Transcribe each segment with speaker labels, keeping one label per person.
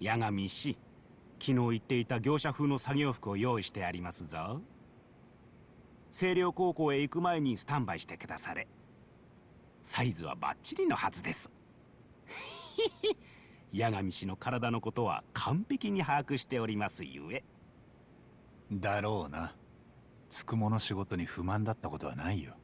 Speaker 1: 八神氏、昨日言っていた業者風の作業服を用意してありますぞ。星稜高校へ行く前にスタンバイしてくだされ。サイズはバッチリのはずです。八神氏の体のことは完璧に把握しておりますゆえ。
Speaker 2: だろうな。つくもの仕事に不満だったことはないよ。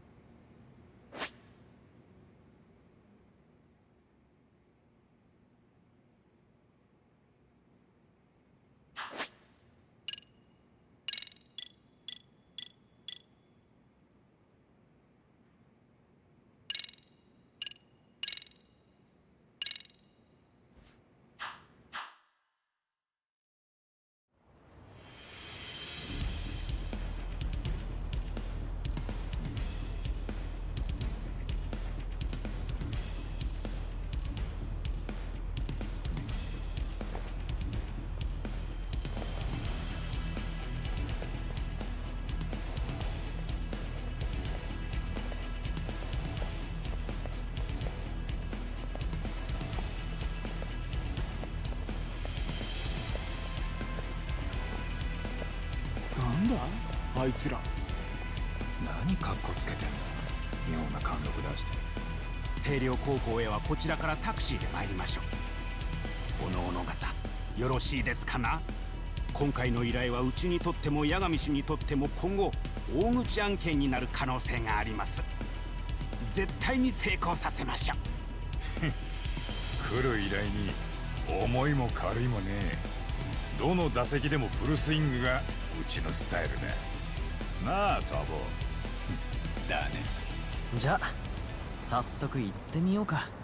Speaker 3: なんだあいつら。
Speaker 4: 何カッコつけてんの。妙な貫禄出して。
Speaker 1: 星稜高校へはこちらからタクシーで参りましょう。おのおの方よろしいですかな。今回の依頼はうちにとっても八神氏にとっても今後大口案件になる可能性があります。絶対に成功させましょ
Speaker 5: う。来る依頼に重いも軽いもねえ。どの打席でもフルスイングがうちのスタイルだ。なあタボ。
Speaker 2: だね。
Speaker 3: じゃあ早速行ってみようか。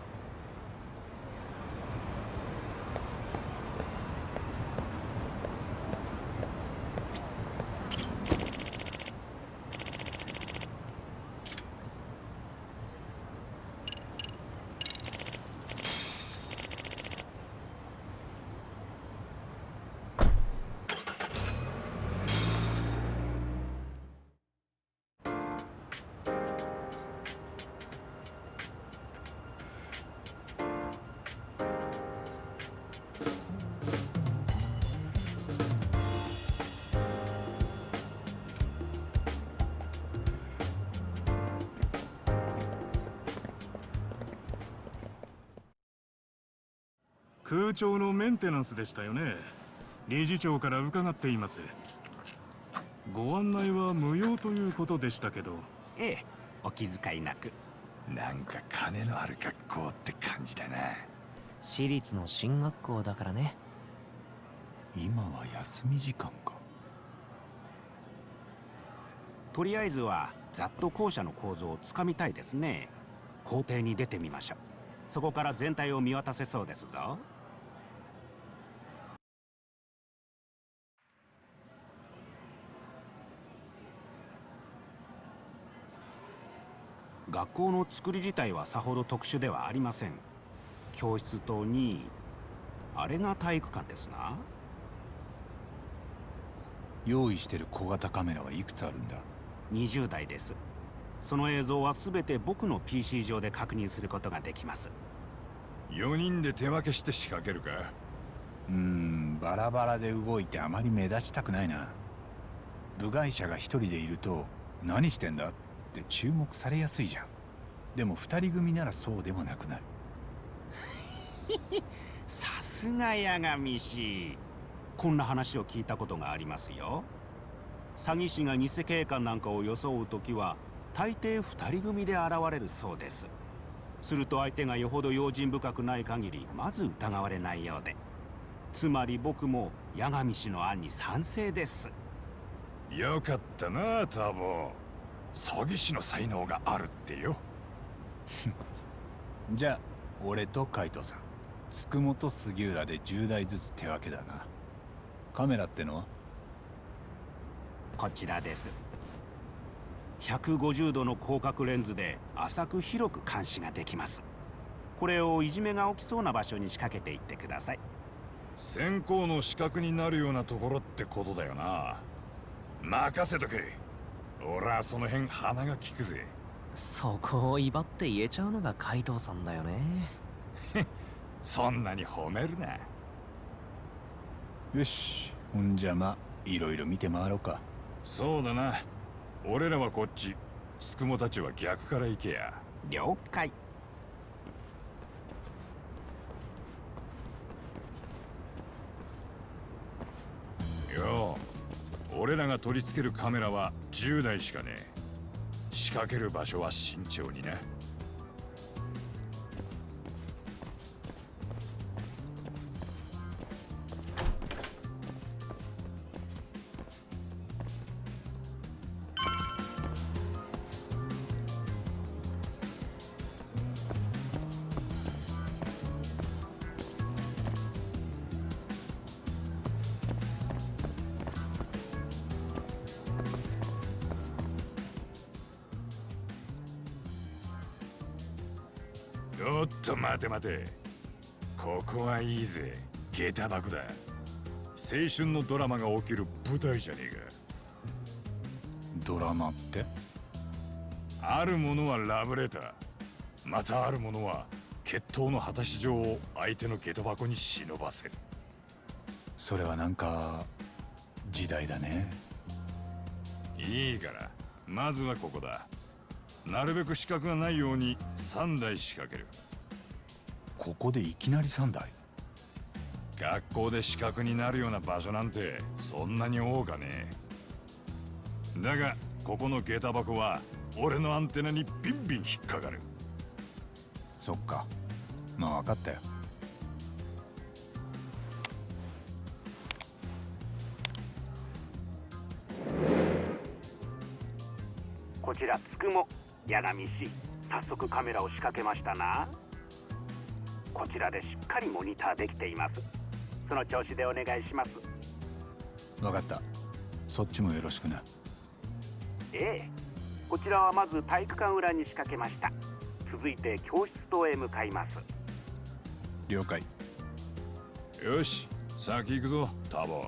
Speaker 6: 空調のメンテナンスでしたよね。理事長から伺っています。ご案内は無用ということでしたけど。
Speaker 1: ええ、お気遣いなく。
Speaker 5: なんか金のある学校って感じだな。
Speaker 3: 私立の進学校だからね。
Speaker 2: 今は休み時間か。
Speaker 1: とりあえずはざっと校舎の構造をつかみたいですね。校庭に出てみましょう。そこから全体を見渡せそうですぞ。学校の作り自体はさほど特殊ではありません。教室棟にあれが体育館ですな。
Speaker 2: 用意してる小型カメラはいくつあるんだ。
Speaker 1: 20台です。その映像は全て僕の PC 上で確認することができます。
Speaker 5: 4人で手分けして仕掛けるか。
Speaker 2: バラバラで動いてあまり目立ちたくないな。部外者が1人でいると何してんだって注目されやすいじゃん。でも2人組ならそうでもなくなる。
Speaker 1: さすが八神氏。こんな話を聞いたことがありますよ。詐欺師が偽警官なんかを装うときは大抵2人組で現れるそうです。すると相手がよほど用心深くない限りまず疑われないようで。つまり僕も八神氏の案に賛成です。
Speaker 5: よかったなタボ。詐欺師の才能があるってよ。
Speaker 2: じゃあ俺と海斗さん、つくもと杉浦で10台ずつ手分けだな。カメラってのは
Speaker 1: こちらです。150度の広角レンズで浅く広く監視ができます。これをいじめが起きそうな場所に仕掛けていってください。
Speaker 5: 先行の死角になるようなところってことだよな。任せとけ。俺はその辺鼻が利くぜ。
Speaker 3: そこを威張って言えちゃうのが海藤さんだよね。
Speaker 5: そんなに褒めるな。
Speaker 2: よし、ほんじゃまいろいろ見て回ろうか。
Speaker 5: そうだな。俺らはこっち、スクモたちは逆から行けや。
Speaker 1: 了解。
Speaker 5: よう、俺らが取り付けるカメラは10台しかねえ。仕掛ける場所は慎重にな。おっと待て待て、ここはいいぜ。下駄箱だ。青春のドラマが起きる舞台じゃねえか。
Speaker 2: ドラマって？
Speaker 5: あるものはラブレター、またあるものは決闘の果たし状を相手の下駄箱に忍ばせる。
Speaker 2: それはなんか時代だね。
Speaker 5: いいからまずはここだ。なるべく死角がないように3台仕掛ける。
Speaker 2: ここでいきなり3台？
Speaker 5: 学校で死角になるような場所なんてそんなに多かねえ。だがここの下駄箱は俺のアンテナにビンビン引っかかる。
Speaker 2: そっか、まあ分かったよ。
Speaker 1: こちらつくも八神氏、早速カメラを仕掛けましたな。こちらでしっかりモニターできています。その調子でお願いします。
Speaker 2: 分かった、そっちもよろしくな。
Speaker 1: ええ、こちらはまず体育館裏に仕掛けました。続いて教室棟へ向かいます。
Speaker 2: 了解。
Speaker 5: よし、先行くぞタボ。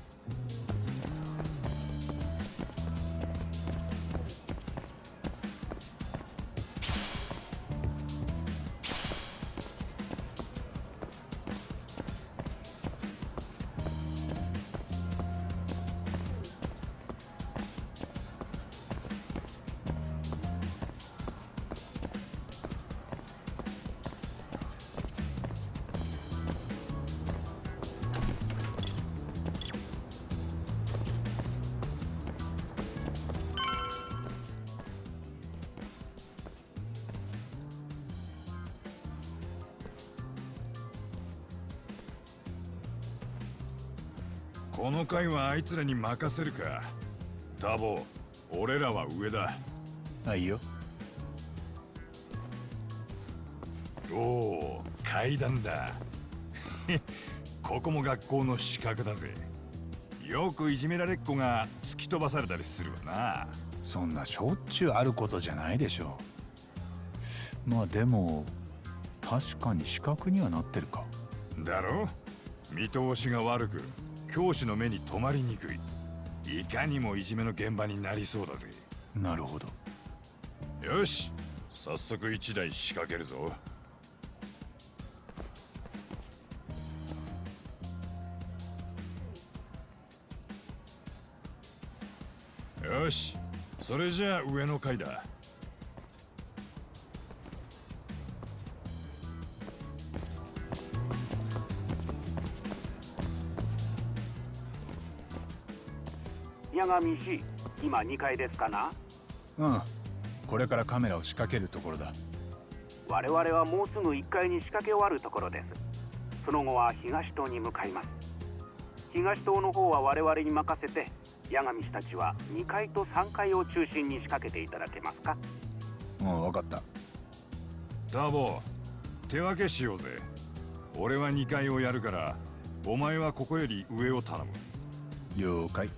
Speaker 5: この回はあいつらに任せるか。タボ、俺らは上だ。
Speaker 2: あ、いいよ。
Speaker 5: おお、階段だ。ここも学校の死角だぜ。よくいじめられっ子が突き飛ばされたりするわな。
Speaker 2: そんなしょっちゅうあることじゃないでしょう。まあでも確かに死角にはなってるか。
Speaker 5: だろ？見通しが悪く教師の目に留まりにくい。いかにもいじめの現場になりそうだぜ。
Speaker 2: なるほど。
Speaker 5: よし、早速1台仕掛けるぞ。よし、それじゃあ上の階だ。
Speaker 1: 八神氏、今2階ですかな？
Speaker 2: うん、これからカメラを仕掛けるところだ。
Speaker 1: 我々はもうすぐ1階に仕掛け終わるところです。その後は東棟に向かいます。東棟の方は我々に任せて、八神氏たちは2階と3階を中心に仕掛けていただけますか？
Speaker 2: うん、分かった。
Speaker 5: タボ、手分けしようぜ。俺は2階をやるからお前はここより上を頼む。
Speaker 2: 了解。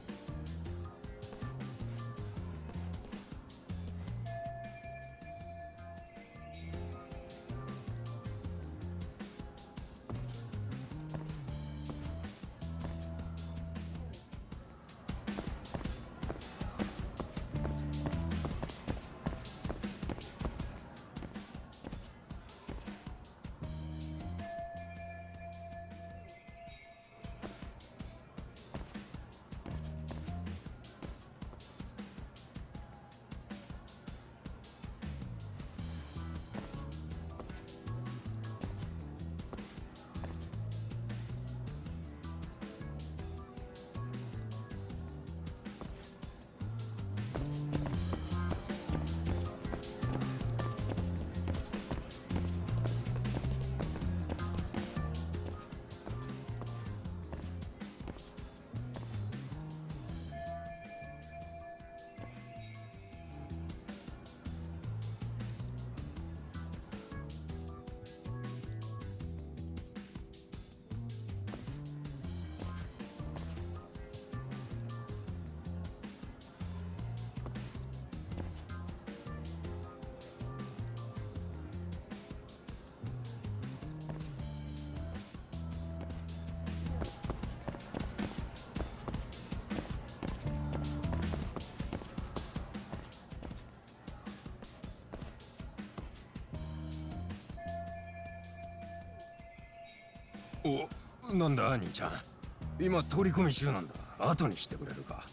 Speaker 7: お、なんだ兄ちゃん。今取り込み中なんだ。後にしてくれるか。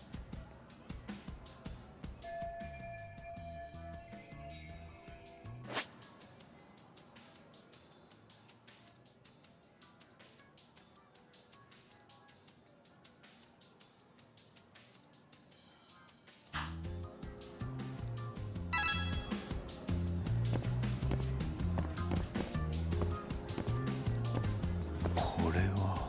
Speaker 2: これは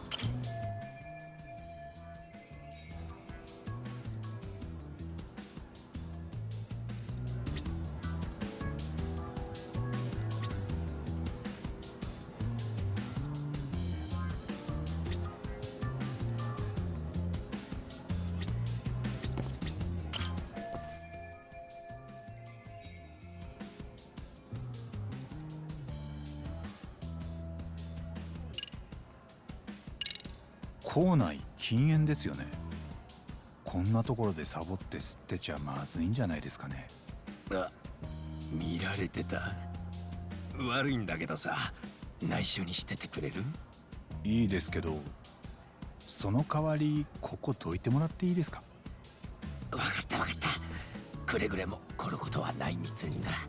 Speaker 2: 校内禁煙ですよね。こんなところでサボって吸ってちゃまずいんじゃないですかね。
Speaker 7: あ、見られてた。悪いんだけどさ、内緒にしててくれる？
Speaker 2: いいですけど、その代わりここどいてもらっていいですか？
Speaker 7: わかったわかった。くれぐれもこのことは内密にな。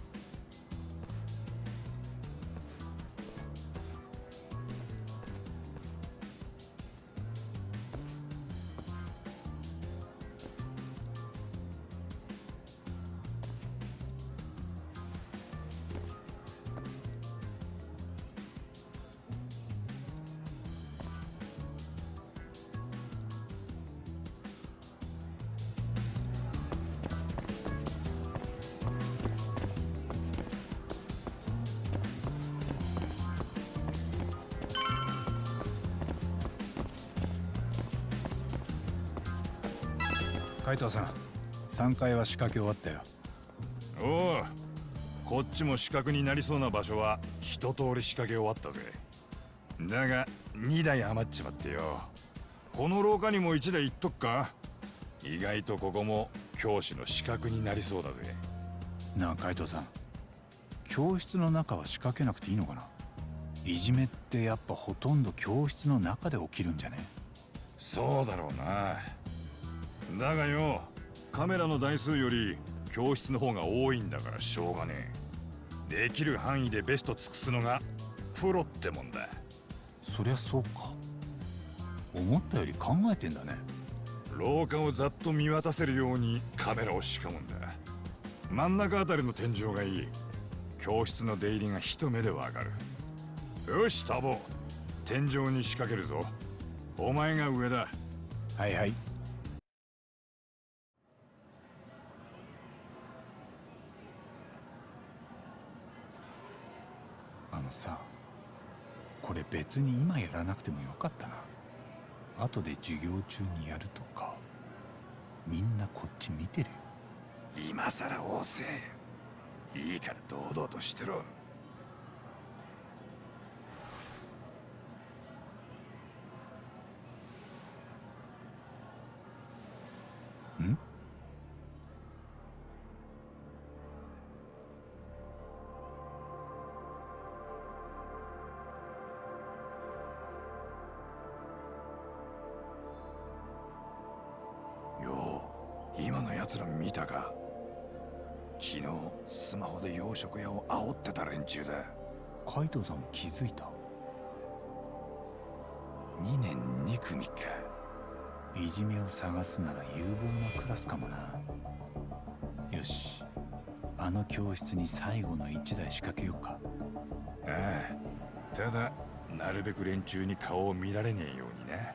Speaker 2: 海藤さん、3階は仕掛け終わったよ。
Speaker 5: おう、こっちも死角になりそうな場所は一通り仕掛け終わったぜ。だが2台余っちまってよ。この廊下にも1台行っとくか。意外とここも教師の死角になりそうだぜ。
Speaker 2: なあ海藤さん、教室の中は仕掛けなくていいのかな。いじめってやっぱほとんど教室の中で起きるんじゃね？
Speaker 5: そうだろうな。だがよ、カメラの台数より教室の方が多いんだからしょうがねえ。できる範囲でベスト尽くすのがプロってもんだ。
Speaker 2: そりゃそうか。思ったより考えてんだね。
Speaker 5: 廊下をざっと見渡せるようにカメラを仕込むんだ。真ん中あたりの天井がいい。教室の出入りが一目でわかる。よしタボ、天井に仕掛けるぞ。お前が上だ。
Speaker 2: はいはい。あのさ、これ別に今やらなくてもよかったな。後で授業中にやるとか。みんなこっち見てるよ。
Speaker 5: 今さら押せ。いいから堂々としてろ。
Speaker 2: ん？
Speaker 5: 今の奴ら見たか？昨日スマホで洋食屋を煽ってた連中だ。
Speaker 2: 海藤さんも気づいた。
Speaker 5: 2年2組か。
Speaker 2: いじめを探すなら有望なクラスかもな。よし、あの教室に最後の1台仕掛けようか。
Speaker 5: ああ、ただなるべく連中に顔を見られねえようにな。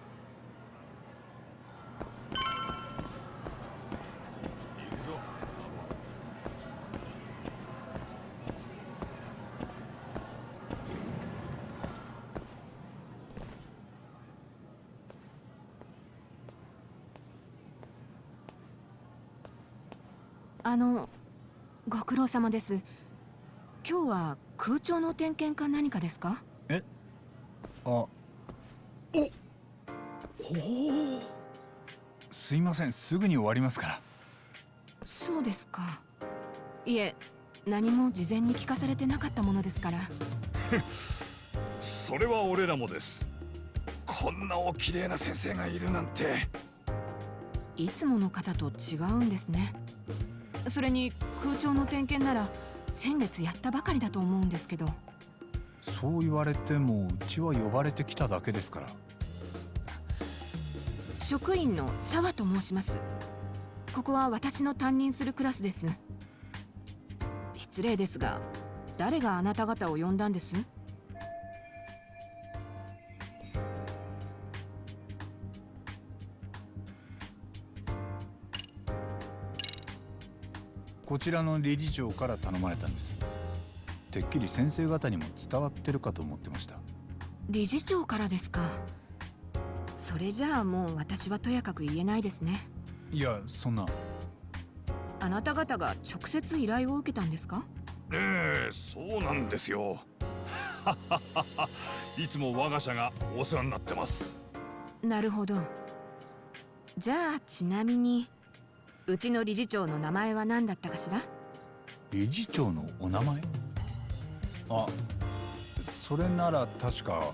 Speaker 8: ご苦労様です。今日は空調の点検か何かですか？
Speaker 2: すいません、すぐに終わりますから。
Speaker 8: そうですか。いえ、何も事前に聞かされてなかったものですから。
Speaker 5: それは俺らもです。こんなお綺麗な先生がいるなんて。
Speaker 8: いつもの方と違うんですね。それに空調の点検なら先月やったばかりだと思うんですけど。
Speaker 2: そう言われてもうちは呼ばれてきただけですから。
Speaker 8: 職員の沢と申します。ここは私の担任するクラスです。失礼ですが、誰があなた方を呼んだんです？
Speaker 2: こちらの理事長から頼まれたんです。てっきり先生方にも伝わってるかと思ってました。
Speaker 8: 理事長からですか。それじゃあもう私はとやかく言えないですね。
Speaker 2: いや、そんな。
Speaker 8: あなた方が直接依頼を受けたんですか？
Speaker 5: そうなんですよ。いつも我が社がお世話になってます。
Speaker 8: なるほど。じゃあちなみにうちの理事長の名前は何だったかしら？
Speaker 2: 理事長のお名前？あ、それなら確か。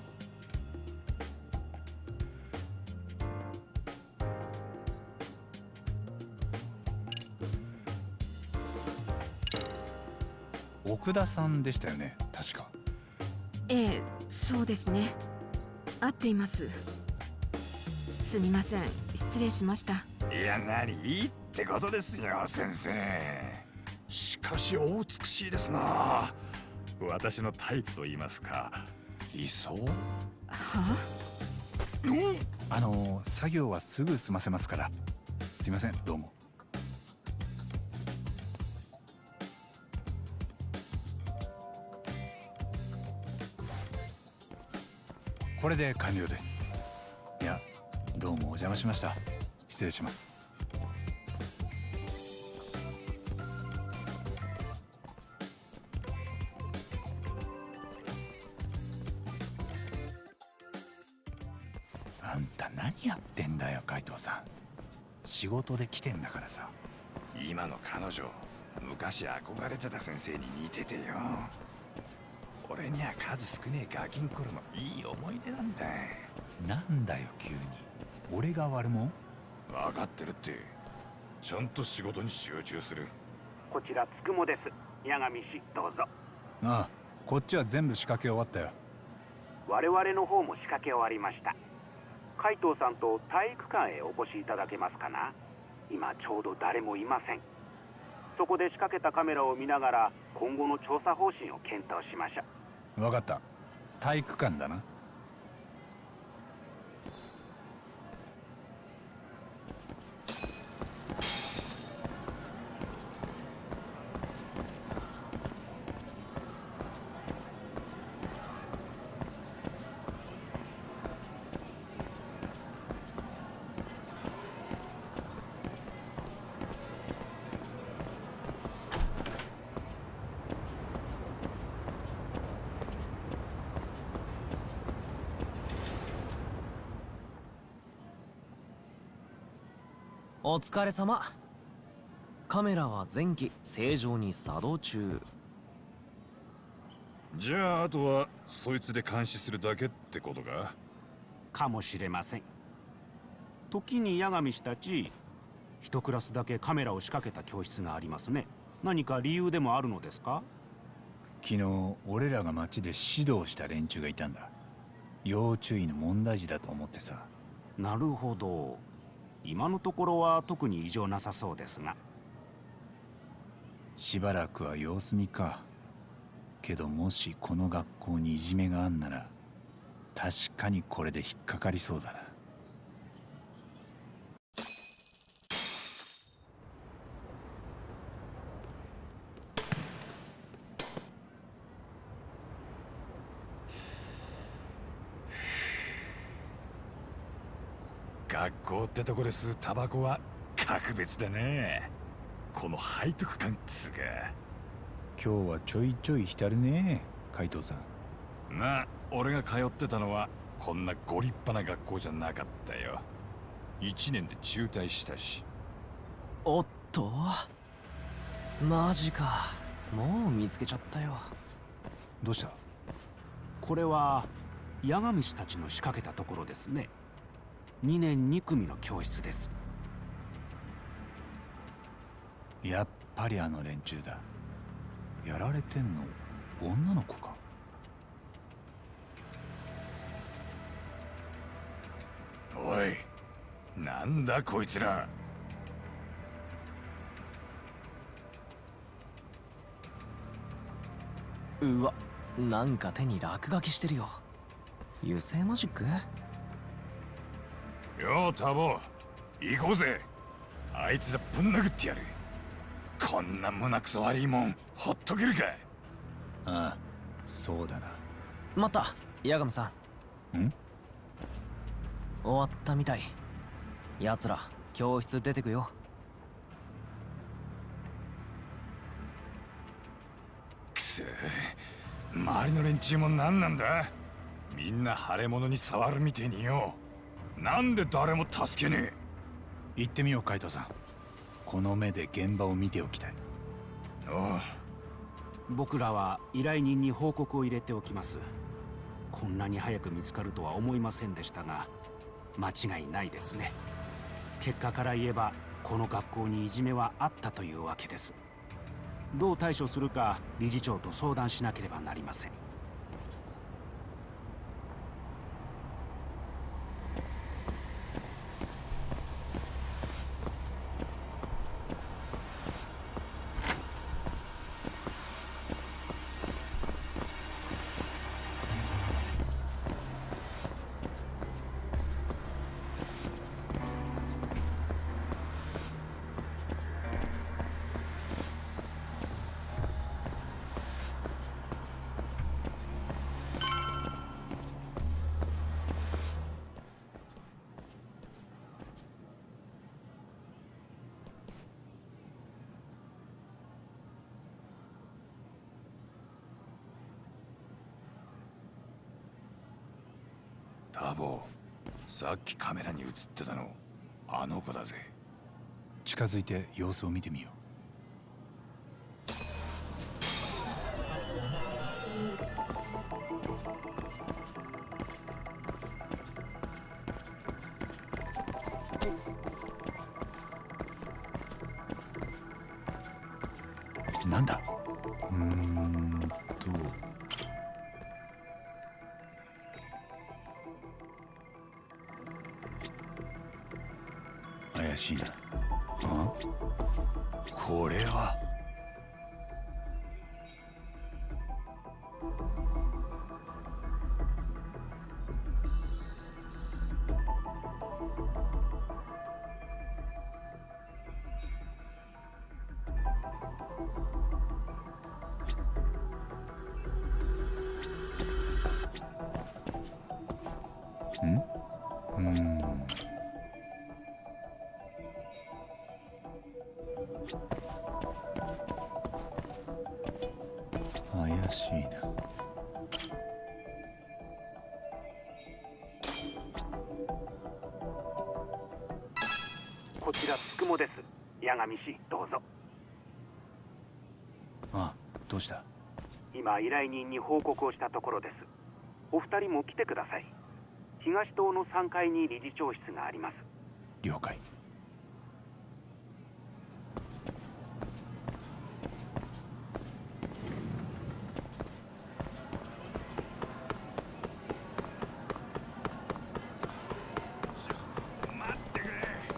Speaker 2: 奥田さんでしたよね、確か。
Speaker 8: ええ、そうですね。合っています。すみません、失礼しました。
Speaker 5: いや、何いいってことですよ、先生。しかしお美しいですな。私のタイプと言いますか、理想。
Speaker 8: は
Speaker 2: あ？作業はすぐ済ませますから。すいません、どうも。これで完了です。いや、どうもお邪魔しました。失礼します。あんた何やってんだよ、海藤さん。仕事で来てんだからさ。
Speaker 5: 今の彼女、昔憧れてた先生に似ててよ。俺には数少ねえガキン頃のいい思い出なんだ。
Speaker 2: なんだよ急に。俺が悪者？
Speaker 5: 分かってるって。ちゃんと仕事に集中する。
Speaker 1: こちらつくもです。八神氏、どうぞ。
Speaker 2: ああ、こっちは全部仕掛け終わったよ。
Speaker 1: 我々の方も仕掛け終わりました。海藤さんと体育館へお越しいただけますかな。今ちょうど誰もいません。そこで仕掛けたカメラを見ながら今後の調査方針を検討しましょう。
Speaker 2: 分かった。体育館だな。
Speaker 3: お疲れ様。カメラは前期正常に作動中。
Speaker 5: じゃああとはそいつで監視するだけってことか。
Speaker 1: かもしれません。時に八神氏たち、一クラスだけカメラを仕掛けた教室がありますね。何か理由でもあるのですか？
Speaker 2: 昨日俺らが町で指導した連中がいたんだ。要注意の問題児だと思ってさ。
Speaker 1: なるほど。今のところは特に異常なさそうですが。
Speaker 2: しばらくは様子見か。けどもしこの学校にいじめがあんなら確かにこれで引っかかりそうだな。
Speaker 5: 学校ってとこで吸うタバコは格別だね。この背徳感っつうか。
Speaker 2: 今日はちょいちょい浸るね、海藤さん。
Speaker 5: まあ俺が通ってたのはこんなご立派な学校じゃなかったよ。1年で中退したし。
Speaker 3: おっと、マジか。もう見つけちゃったよ。
Speaker 2: どうした？
Speaker 1: これは八神氏たちの仕掛けたところですね。2年2組の教室です。
Speaker 2: やっぱりあの連中だ。やられてんの女の子か。
Speaker 5: おい、なんだこいつら。
Speaker 3: うわ、なんか手に落書きしてるよ。油性マジック？
Speaker 5: ようタボ、行こうぜ。あいつらぶん殴ってやる。こんな胸くそ悪いもんほっとけるか。
Speaker 2: ああ、そうだな。
Speaker 3: 待った、八神さん。
Speaker 2: ん？
Speaker 3: 終わったみたい。奴ら教室出てくよ。
Speaker 5: くせえ、周りの連中も何なんだ。みんな腫れ物に触るみてえによ。なんで誰も助けねえ。
Speaker 2: 行ってみよう、カイトさん。この目で現場を見ておきたい。
Speaker 5: おう。
Speaker 1: 僕らは依頼人に報告を入れておきます。こんなに早く見つかるとは思いませんでしたが、間違いないですね。結果から言えばこの学校にいじめはあったというわけです。どう対処するか理事長と相談しなければなりません。
Speaker 5: タボ、さっきカメラに映ってたのあの子だぜ。
Speaker 2: 近づいて様子を見てみよう。なんだ。怪しいな。あ？これは。怪しいな。
Speaker 1: こちらつくもです。八神氏、どうぞ。
Speaker 2: ああ、どうした？
Speaker 1: 今依頼人に報告をしたところです。お二人も来てください。東棟の3階に理事長室があります。
Speaker 2: 了解。
Speaker 5: 待ってくれ。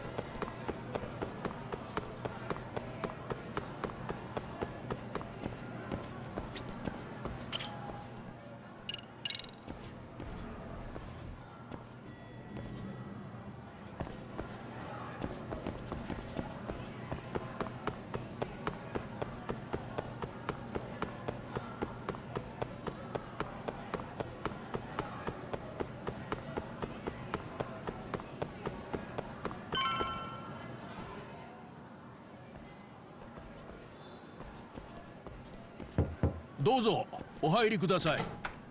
Speaker 9: どうぞお入りください。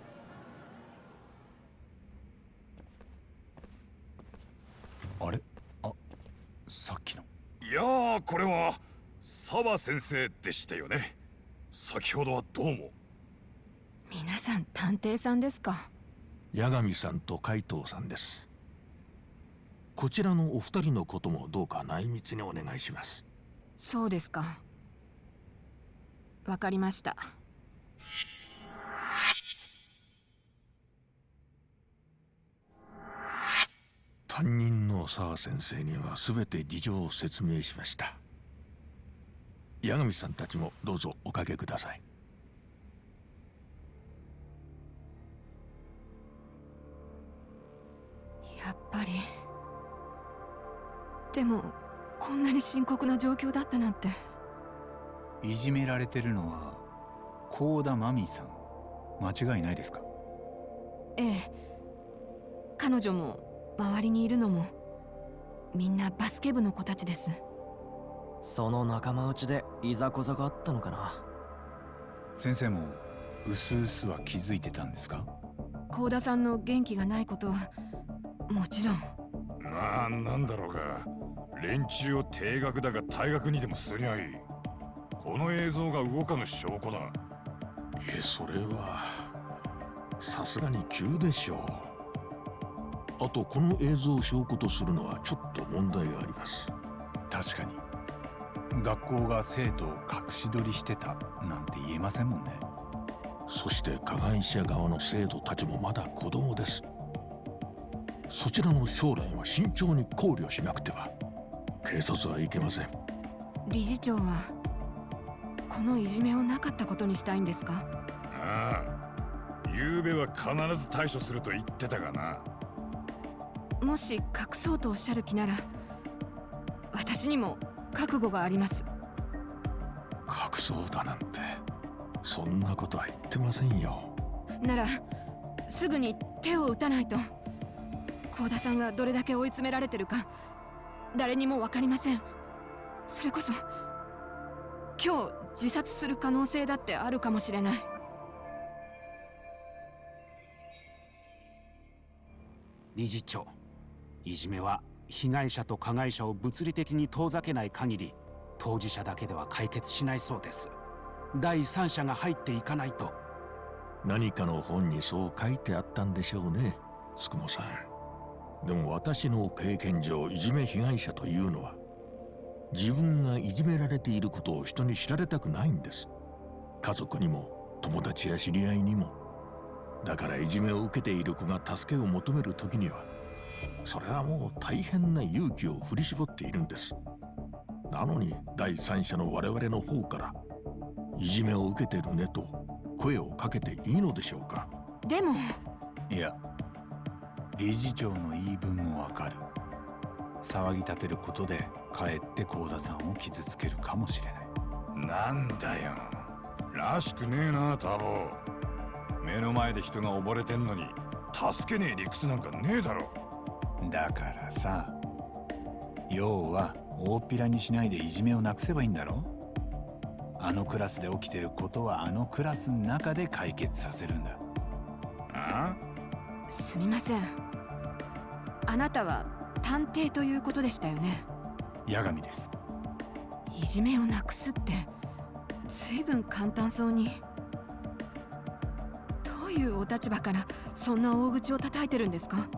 Speaker 2: あれ？あ、さっきの。
Speaker 5: いやー、これは澤先生でしたよね。先ほどはどうも。
Speaker 8: 皆さん探偵さんですか？
Speaker 9: 八神さんと海藤さんです。こちらのお二人のこともどうか内密にお願いします。
Speaker 8: そうですか。わかりました。
Speaker 9: 担任の沢先生には全て事情を説明しました。八神さんたちもどうぞおかけください。
Speaker 8: やっぱり。でもこんなに深刻な状況だったなんて。
Speaker 2: いじめられてるのは幸田真美さん、間違いないですか？
Speaker 8: ええ。彼女も周りにいるのもみんなバスケ部の子たちです。
Speaker 3: その仲間内でいざこざがあったのかな。
Speaker 2: 先生もうすうすは気づいてたんですか？
Speaker 8: 幸田さんの元気がないことはもちろん。
Speaker 5: まあなんだろうが、連中を定額だが退学にでもすりゃいい。この映像が動かぬ証拠だ。
Speaker 9: それはさすがに急でしょう。あとこの映像を証拠とするのはちょっと問題があります。
Speaker 2: 確かに学校が生徒を隠し撮りしてたなんて言えませんもんね。
Speaker 9: そして加害者側の生徒たちもまだ子供です。そちらの将来は慎重に考慮しなくては警察はいけません。
Speaker 8: 理事長はこのいじめをなかったことにしたいんですか？
Speaker 5: ああ、昨べは必ず対処すると言ってたがな。
Speaker 8: もし隠そうとおっしゃる気なら私にも覚悟があります。
Speaker 9: 隠そうだなんてそんなことは言ってませんよ。
Speaker 8: ならすぐに手を打たないと。幸田さんがどれだけ追い詰められてるか誰にも分かりません。それこそ今日自殺する可能性だってあるかもしれない。
Speaker 1: 理事長、いじめは被害者と加害者を物理的に遠ざけない限り当事者だけでは解決しないそうです。第三者が入っていかないと。
Speaker 9: 何かの本にそう書いてあったんでしょうね、つくもさん。でも私の経験上、いじめ被害者というのは自分がいじめられていることを人に知られたくないんです。家族にも友達や知り合いにも。だからいじめを受けている子が助けを求める時にはそれはもう大変な勇気を振り絞っているんです。なのに第三者の我々の方からいじめを受けてるねと声をかけていいのでしょうか？
Speaker 8: でも。
Speaker 2: いや、理事長の言い分もわかる。騒ぎ立てることでかえって幸田さんを傷つけるかもしれない。
Speaker 5: なんだよ、らしくねえなタボ。目の前で人が溺れてんのに助けねえ理屈なんかねえだろ。
Speaker 2: だからさ、要は大っぴらにしないでいじめをなくせばいいんだろ。あのクラスで起きてることはあのクラスの中で解決させるんだ。
Speaker 5: あ？
Speaker 8: すみません。あなたは探偵ということでしたよね？
Speaker 2: 八神です。
Speaker 8: いじめをなくすって随分簡単そうに。どういうお立場からそんな大口を叩いてるんですか？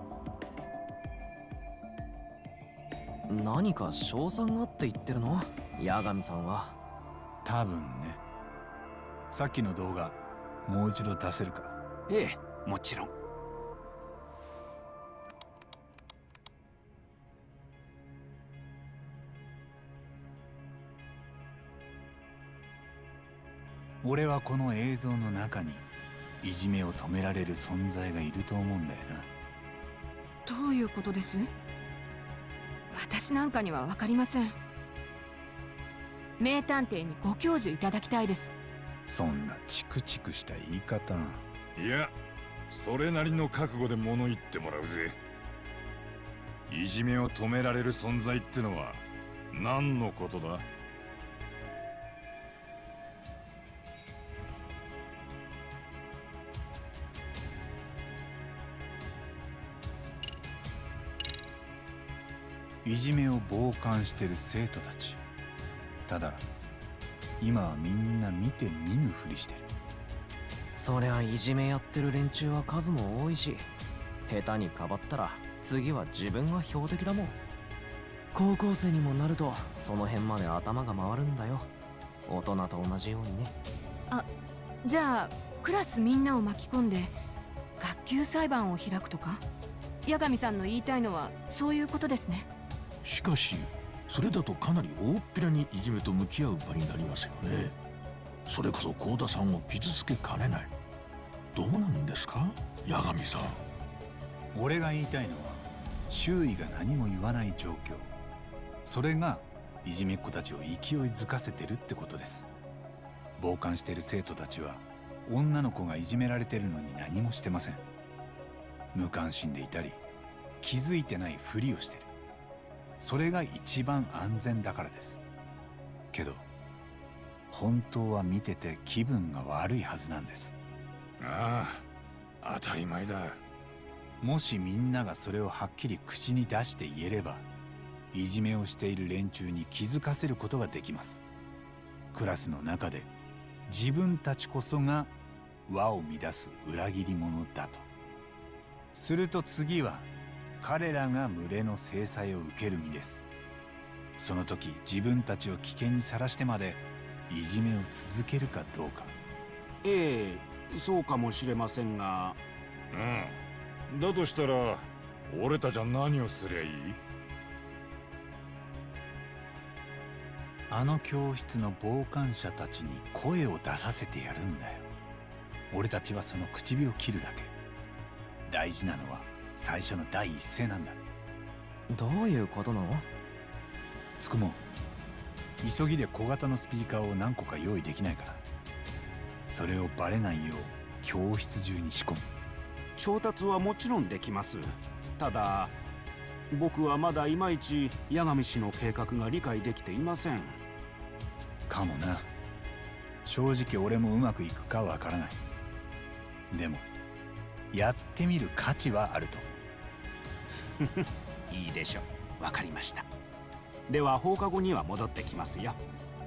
Speaker 3: 何か賞賛があって言ってるの？八神さんは。
Speaker 2: 多分ね。さっきの動画もう一度出せるか？
Speaker 1: ええ、もちろん。
Speaker 2: 俺はこの映像の中にいじめを止められる存在がいると思うんだよな。
Speaker 8: どういうことです？私なんかには分かりません。名探偵にご教授いただきたいです。
Speaker 2: そんなチクチクした言い方。
Speaker 5: いや、それなりの覚悟で物言ってもらうぜ。いじめを止められる存在ってのは何のことだ？
Speaker 2: いじめを傍観してる生徒たち。ただ今はみんな見て見ぬふりしてる。
Speaker 3: そりゃいじめやってる連中は数も多いし、下手にかばったら次は自分が標的だもん。高校生にもなるとその辺まで頭が回るんだよ。大人と同じようにね。
Speaker 8: あ、じゃあクラスみんなを巻き込んで学級裁判を開くとか？八神さんの言いたいのはそういうことですね。
Speaker 9: しかしそれだとかなり大っぴらにいじめと向き合う場になりますよね。それこそ幸田さんを傷つけかねない。どうなんですか、八神さん。
Speaker 2: 俺が言いたいのは周囲が何も言わない状況、それがいじめっ子たちを勢いづかせてるってことです。傍観している生徒たちは女の子がいじめられてるのに何もしてません。無関心でいたり気づいてないふりをしてる。それが一番安全だからです。けど本当は見てて気分が悪いはずなんです。
Speaker 5: ああ、当たり前だ。
Speaker 2: もしみんながそれをはっきり口に出して言えれば、いじめをしている連中に気づかせることができます。クラスの中で自分たちこそが輪を乱す裏切り者だと。すると次は彼らが群れの制裁を受ける身です。その時自分たちを危険にさらしてまでいじめを続けるかどうか。
Speaker 1: ええ、そうかもしれませんが。
Speaker 5: うん。だとしたら俺たちは何をすりゃいい？
Speaker 2: あの教室の傍観者たちに声を出させてやるんだよ。俺たちはその唇を切るだけ。大事なのは最初の第一声なんだ。
Speaker 3: どういうことなの？
Speaker 2: つくも急ぎで小型のスピーカーを何個か用意できないかな。それをバレないよう教室中に仕込む。
Speaker 1: 調達はもちろんできます。ただ僕はまだいまいち八神氏の計画が理解できていません。
Speaker 2: かもな。正直俺もうまくいくかわからない。でもやってみる価値はあると思
Speaker 1: う。いいでしょう。わかりました。では放課後には戻ってきますよ。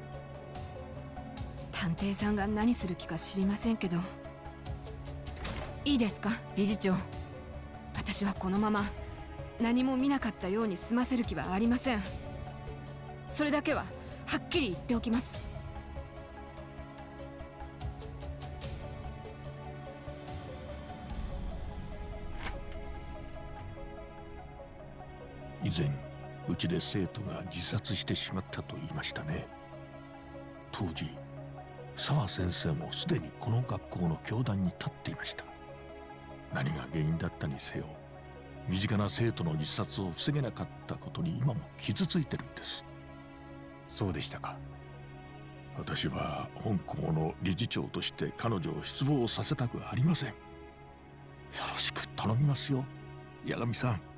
Speaker 8: 探偵さんが何する気か知りませんけど、いいですか理事長。私はこのまま何も見なかったように済ませる気はありません。それだけははっきり言っておきます。
Speaker 9: 以前うちで生徒が自殺してしまったと言いましたね。当時澤先生もすでにこの学校の教壇に立っていました。何が原因だったにせよ、身近な生徒の自殺を防げなかったことに今も傷ついてるんです。
Speaker 2: そうでしたか。
Speaker 9: 私は本校の理事長として彼女を失望させたくありません。よろしく頼みますよ、八神さん。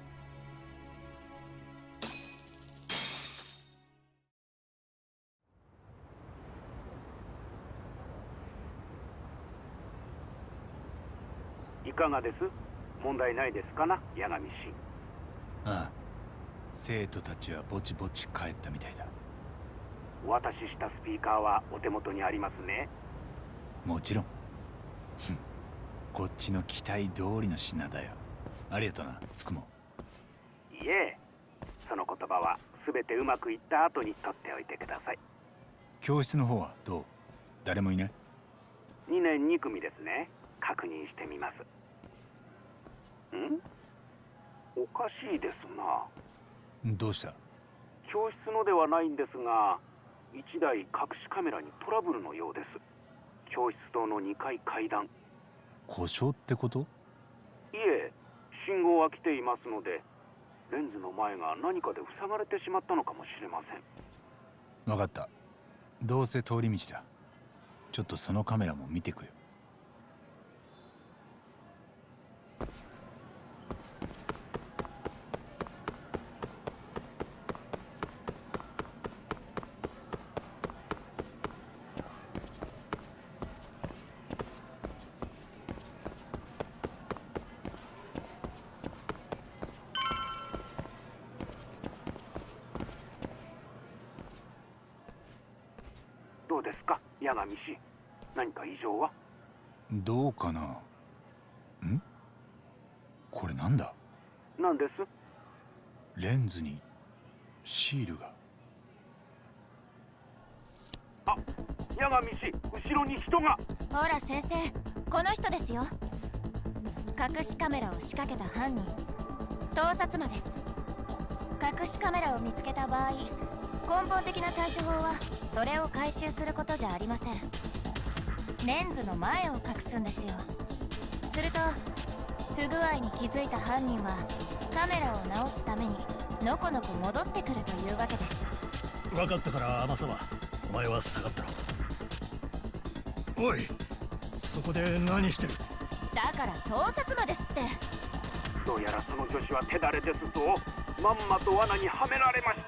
Speaker 1: いかがです？問題ないですかな、八神氏。
Speaker 2: ああ、生徒たちはぼちぼち帰ったみたいだ。
Speaker 1: お渡ししたスピーカーはお手元にありますね。
Speaker 2: もちろん。こっちの期待通りの品だよ。ありがとな、つくも。
Speaker 1: いえ、その言葉は全てうまくいった後に取っておいてください。
Speaker 2: 教室の方はどう？誰もいない？2
Speaker 1: 年2組ですね。確認してみます。ん？おかしいですな。
Speaker 2: どうした？
Speaker 1: 教室のではないんですが、1台隠しカメラにトラブルのようです。教室棟の2階階段。
Speaker 2: 故障ってこと？
Speaker 1: いえ、信号は来ていますので、レンズの前が何かで塞がれてしまったのかもしれません。
Speaker 2: 分かった。どうせ通り道だ。ちょっとそのカメラも見てくよ。
Speaker 1: どうですか、八神氏。何か異常は？
Speaker 2: どうかな。ん？これなんだ？
Speaker 1: なんです？
Speaker 2: レンズにシールが。
Speaker 1: あ、八神氏、後ろに人が。
Speaker 10: ほら先生、この人ですよ。隠しカメラを仕掛けた犯人、盗撮魔です。隠しカメラを見つけた場合、根本的な対処法はそれを回収することじゃありません。レンズの前を隠すんですよ。すると不具合に気づいた犯人はカメラを直すためにのこのこ戻ってくるというわけです。
Speaker 11: 分かったから天様、お前は下がったろ。おい、そこで何してる？
Speaker 10: だから盗撮魔ですって。
Speaker 1: どうやらその女子は手だれですぞ。まんまと罠にはめられました。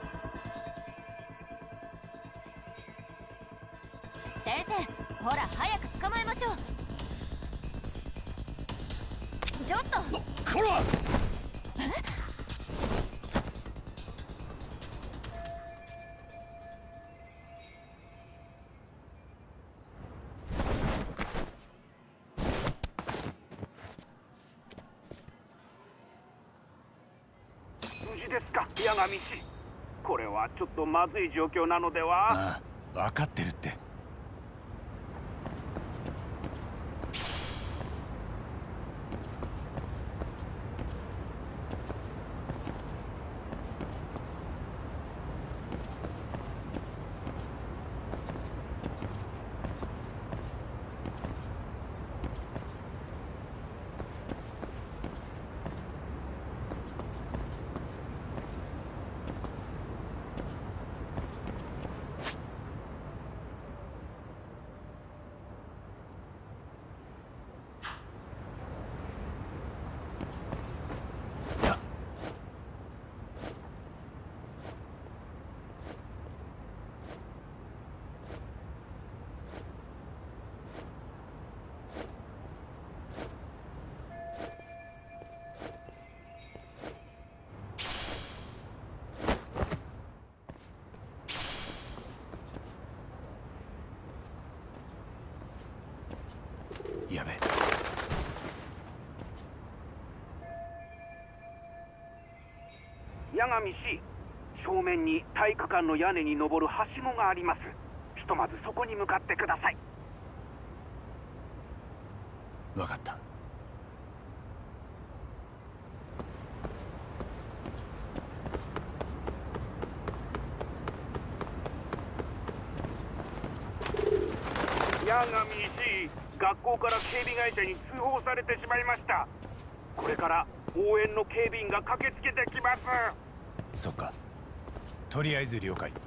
Speaker 10: 先生、ほら早く捕まえましょう。ちょっと
Speaker 11: こら！
Speaker 1: 無事ですか、八神氏。これはちょっとまずい状況なのでは？
Speaker 2: ああ、分かってるって。やべえ。
Speaker 1: 八神氏、正面に体育館の屋根に登るはしごがあります。ひとまずそこに向かってください。
Speaker 2: 分かった。
Speaker 1: 八神氏、学校から警備会社に通報されてしまいました。これから応援の警備員が駆けつけてきます。
Speaker 2: そっか。とりあえず了解。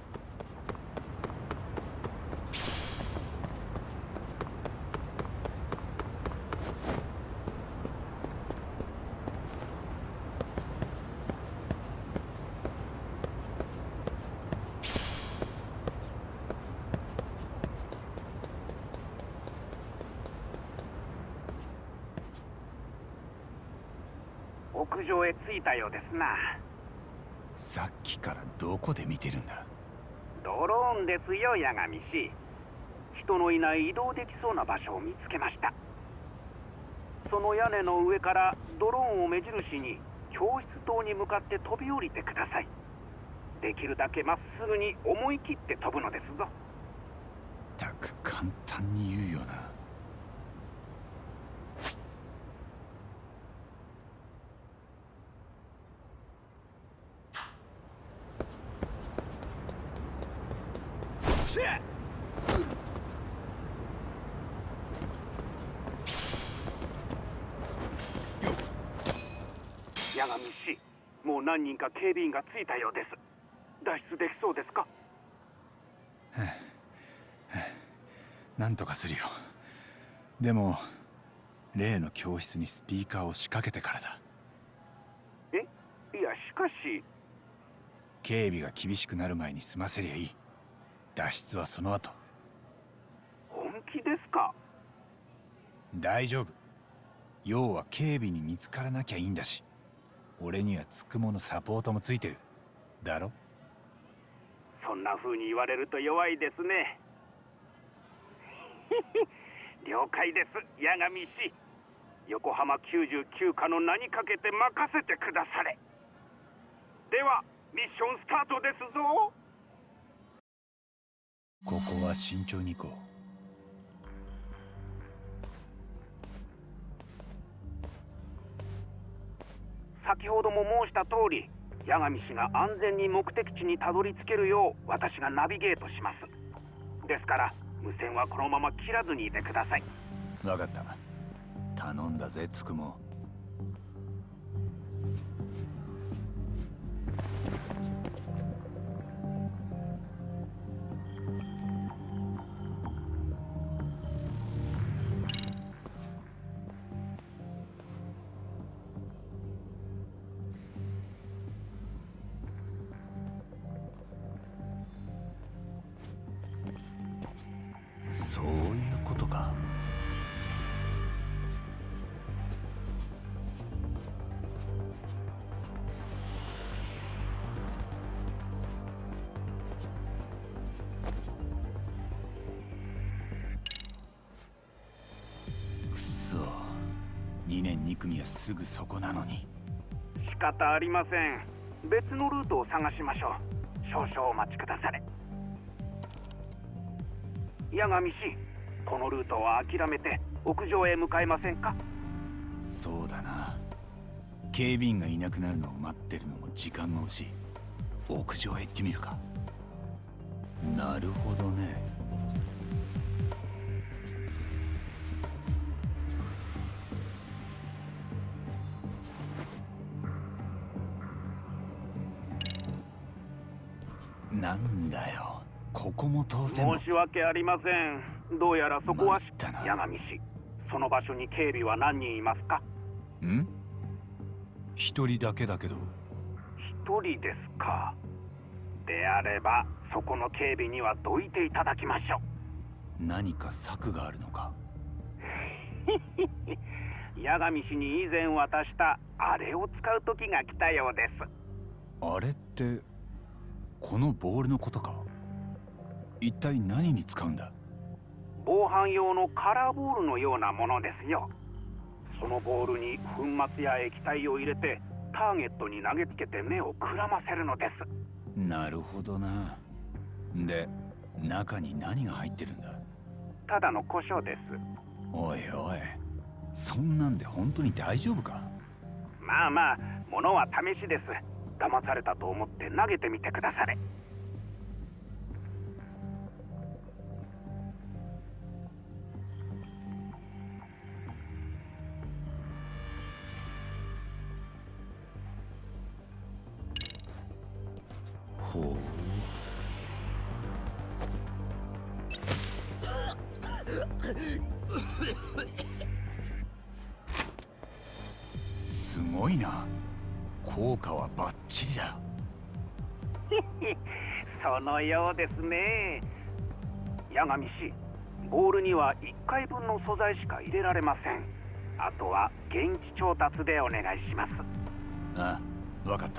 Speaker 1: 屋上へ着いたようですな。
Speaker 2: さっきからどこで見てるんだ？
Speaker 1: ドローンですよ、八神氏。人のいない移動できそうな場所を見つけました。その屋根の上からドローンを目印に教室棟に向かって飛び降りてください。できるだけまっすぐに思い切って飛ぶのですぞ。
Speaker 2: たく簡単に言うよな。
Speaker 1: 八神氏、もう何人か警備員が着いたようです。脱出できそうですか？
Speaker 2: なんとかするよ。でも例の教室にスピーカーを仕掛けてからだ。
Speaker 1: いや、しかし。
Speaker 2: 警備が厳しくなる前に済ませりゃいい。脱出はその後。
Speaker 1: 本気ですか？
Speaker 2: 大丈夫。要は警備に見つからなきゃいいんだし、俺にはつくものサポートもついてるだろ。
Speaker 1: そんな風に言われると弱いですね。 了解です、八神氏。横浜99課の名にかけて任せてくだされ。ではミッションスタートですぞ。
Speaker 2: ここは慎重に行こ
Speaker 1: う。先ほども申した通り、八神氏が安全に目的地にたどり着けるよう私がナビゲートします。ですから無線はこのまま切らずにいてください。
Speaker 2: 分かった。頼んだぜ、つくも。そういうことか。くそ、2年2組はすぐそこなのに。
Speaker 1: 仕方ありません。別のルートを探しましょう。少々お待ちくだされ。八神氏、このルートは諦めて屋上へ向かえませんか？
Speaker 2: そうだな。警備員がいなくなるのを待ってるのも時間が欲しい。屋上へ行ってみるか。なるほどね。なんだよ、ここも当選。
Speaker 1: 申し訳ありません。どうやらそこは八神氏、その場所に警備は何人いますか？
Speaker 2: ん？一人だけだけど。
Speaker 1: 一人ですか。であればそこの警備にはどいていただきましょ
Speaker 2: う。何か策があるのか？
Speaker 1: 八神氏に以前渡したあれを使う時が来たようです。
Speaker 2: あれってこのボールのことか？一体何に使うんだ？
Speaker 1: 防犯用のカラーボールのようなものですよ。そのボールに粉末や液体を入れてターゲットに投げつけて目をくらませるのです。
Speaker 2: なるほどな。で、中に何が入ってるんだ？
Speaker 1: ただの胡椒です。
Speaker 2: おいおい、そんなんで本当に大丈夫か？
Speaker 1: まあまあ、ものは試しです。騙されたと思って投げてみてくだされ。
Speaker 2: ほう。すごいな。効果はバッチリだ。
Speaker 1: そのようですね。八神氏、ボールには1回分の素材しか入れられません。あとは現地調達でお願いします。
Speaker 2: ああ、わかった。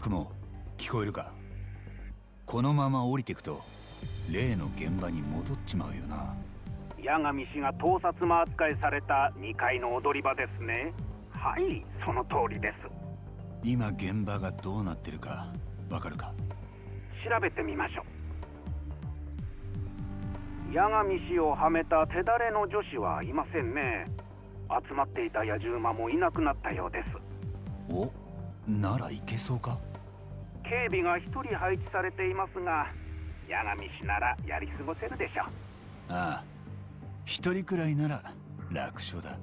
Speaker 2: つくも聞こえるか？このまま降りてくと例の現場に戻っちまうよな。
Speaker 1: 八神氏が盗撮魔扱いされた2階の踊り場ですね。はい、その通りです。
Speaker 2: 今現場がどうなってるかわかるか？
Speaker 1: 調べてみましょう。八神氏をはめた手だれの女子はいませんね。集まっていた野獣馬もいなくなったようです。
Speaker 2: お、ならいけそうか？
Speaker 1: 警備が1人配置されていますが、八神氏ならやり過ごせるでしょう。
Speaker 2: ああ、1人くらいなら楽勝だ。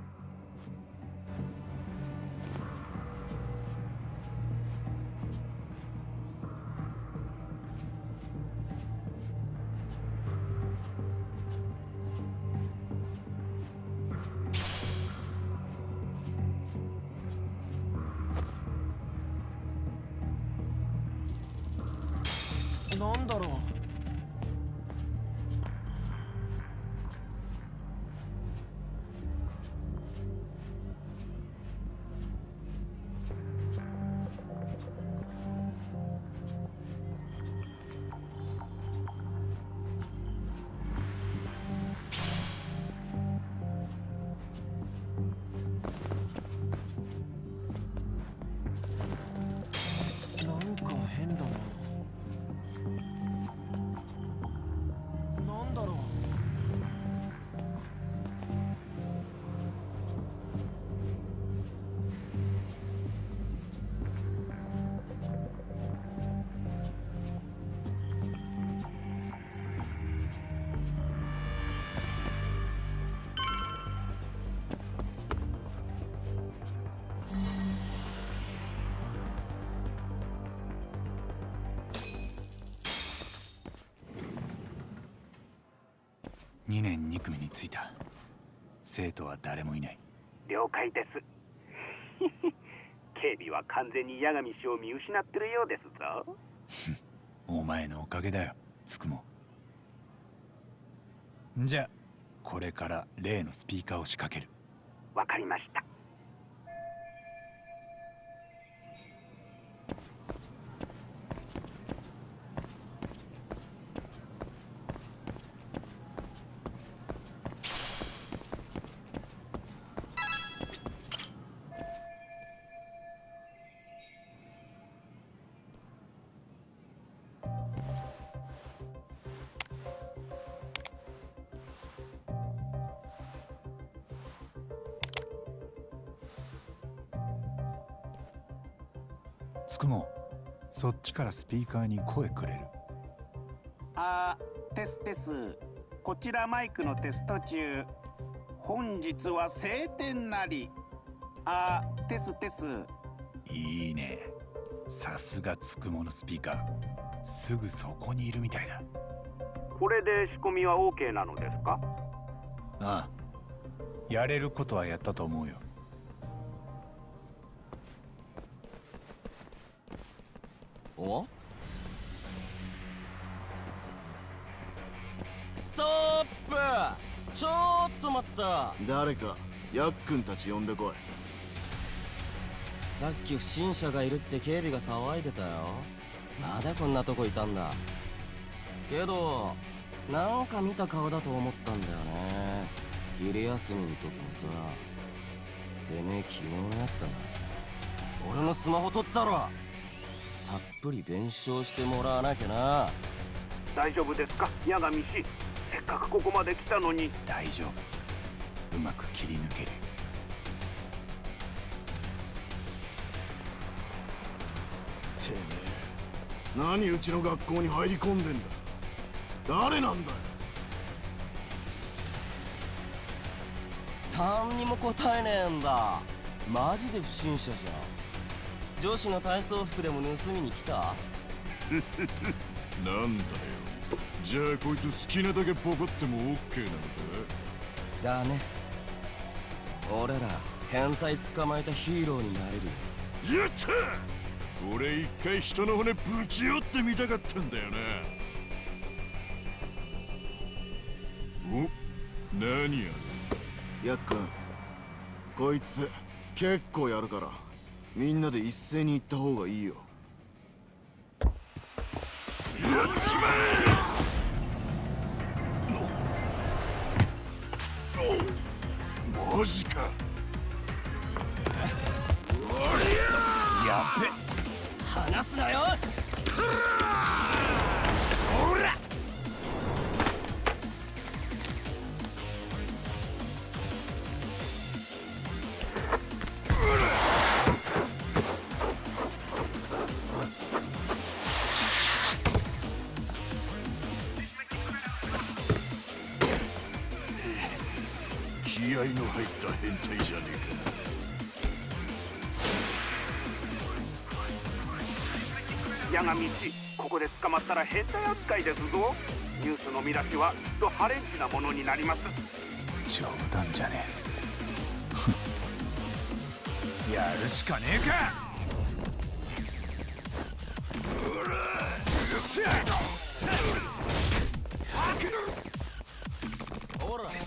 Speaker 3: なんだろう。なんか変だな。なんだろう。
Speaker 2: 2年2組に着いた。生徒は誰もいない。
Speaker 1: 了解です。警備は完全に八神氏を見失ってるようですぞ。
Speaker 2: お前のおかげだよ、つくも。じゃあこれから例のスピーカーを仕掛ける。
Speaker 1: わかりました。
Speaker 2: つくも、そっちからスピーカーに声くれる？
Speaker 1: テステス。こちらマイクのテスト中。本日は晴天なり。テステス。
Speaker 2: いいね。さすがつくものスピーカー。すぐそこにいるみたいだ。
Speaker 1: これで仕込みは OK なのですか？
Speaker 2: ああ、やれることはやったと思うよ。
Speaker 3: お？ストップ！ちょっと待った。
Speaker 12: 誰かヤックンたち呼んでこい。
Speaker 3: さっき不審者がいるって警備が騒いでたよ。まだこんなとこいたんだ。けどなんか見た顔だと思ったんだよね。昼休みの時もさ。てめえ昨日のやつだな。俺のスマホ取ったろ。たっぷり弁償してもらわなきゃな。
Speaker 1: 大丈夫ですか、八神氏。せっかくここまで来たのに。
Speaker 2: 大丈夫。うまく切り抜ける。
Speaker 12: てめえ、何うちの学校に入り込んでんだ。誰なんだよ。
Speaker 3: 何にも答えねえんだ。マジで不審者じゃん。女子の体操服でも盗みに来た？
Speaker 5: なんだよ。じゃあこいつ好きなだけボコっても OK なのか？
Speaker 3: だね。俺ら変態捕まえたヒーローになれるよ。
Speaker 5: やった！俺一回人の骨ぶち折ってみたかったんだよな。お、何やる？
Speaker 12: ヤックン、こいつ結構やるからみんなで一斉に行った方がいいよ。 マジか。
Speaker 2: やべ。
Speaker 11: 離すなよ。
Speaker 12: ほら。気合の入った変態じゃねえか。
Speaker 1: 八神氏、ここで捕まったら変態扱いですぞ。ニュースの見出しはきっとハレンチなものになります。
Speaker 2: 冗談じゃねえ。やるしかねえか。
Speaker 3: ほら、おい。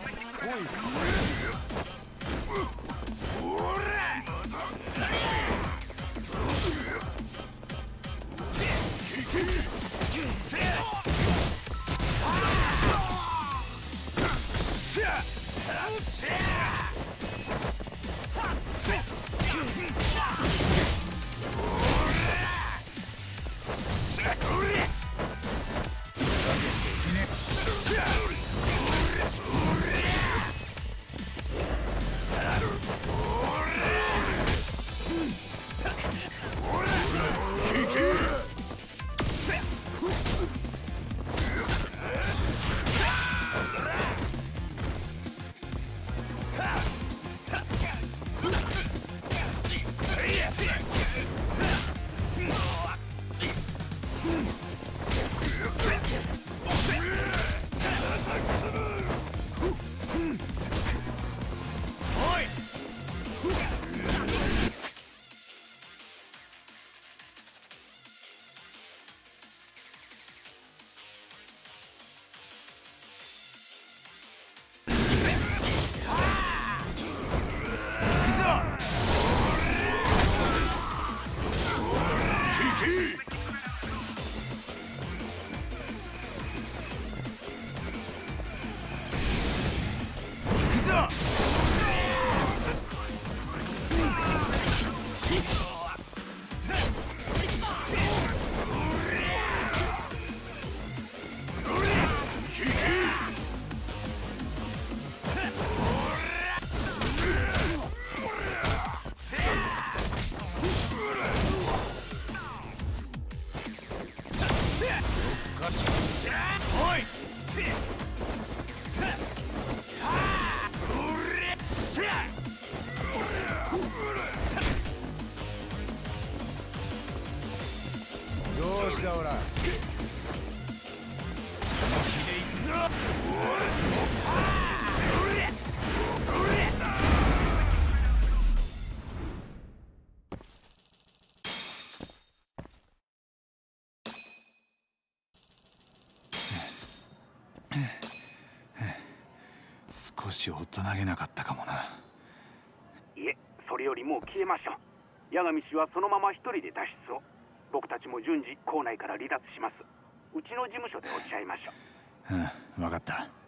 Speaker 2: どうしたオラ。少し大人げなかったかもな。
Speaker 1: いえ、それよりもう消えましょう。八神氏はそのまま一人で脱出を。僕たちも順次校内から離脱します。うちの事務所で落ち合いましょう。
Speaker 2: うん、分かった。